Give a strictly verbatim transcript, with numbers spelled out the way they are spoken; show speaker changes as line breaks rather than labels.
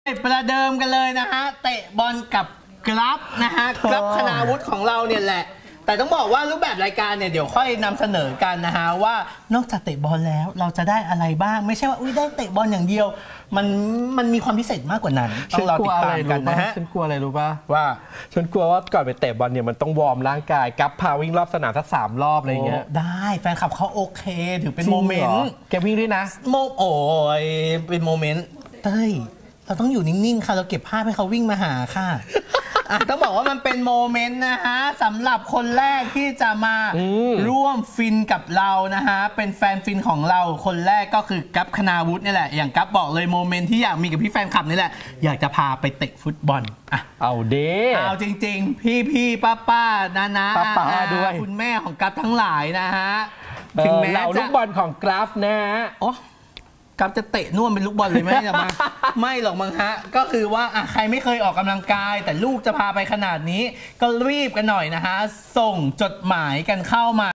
ประเดิมกันเลยนะฮะเตะบอลกับกราฟนะฮะกราฟคณาวุฒิของเราเนี่ยแหละแต่ต้องบอกว่ารูปแบบรายการเนี่ยเดี๋ยวค่อยนำเสนอกันนะฮะว่านอกจากเตะบอลแล้วเราจะได้อะไรบ้างไม่ใช่ว่าอุ้ยได้เตะบอลอย่างเดียวมันมันมีความพิเศษมากกว่านั้นต้องรอติดตามกันนะฮะ
ฉันกลัวอะไรรู้ป่ะ
ว่า
ฉันกลัวว่าก่อนไปเตะบอลเนี่ยมันต้องวอร์มร่างกายกับพาวิ่งรอบสนามสักสามรอบอะไรเงี้ย
ได้แฟนคลับเขาโอเคถือเป็นโมเมนต์
แกวิ่งด้วยนะ
โมโอ้ยเป็นโมเมนต์เต้ยเราต้องอยู่นิ่งๆค่ะเราเก็บภาพให้เขาวิ่งมาหาค่ะต้องบอกว่ามันเป็นโมเมนต์นะฮะสำหรับคนแรกที่จะมาร่วมฟินกับเรานะฮะเป็นแฟนฟินของเราคนแรกก็คือกัปคณาวุฒินี่แหละอย่างกัปบอกเลยโมเมนต์ที่อยากมีกับพี่แฟนคลับนี่แหละอยากจะพาไปเตะฟุตบอลอ่ะ
เอาเด้
เอาจริงๆพี่พี่ป้าป้านานา
ป้าๆด้วย
คุณแม่ของกัปทั้งหลายนะฮะ
ถึงแม้เราลูกบอลของกราฟนะ
อ๋อกับจะเตะน่วมเป็นลูกบอลเลยไหมจะมาไม่หรอกมั้งฮะก็คือว่าอ่ะใครไม่เคยออกกำลังกายแต่ลูกจะพาไปขนาดนี้ก็รีบกันหน่อยนะฮะส่งจดหมายกันเข้ามา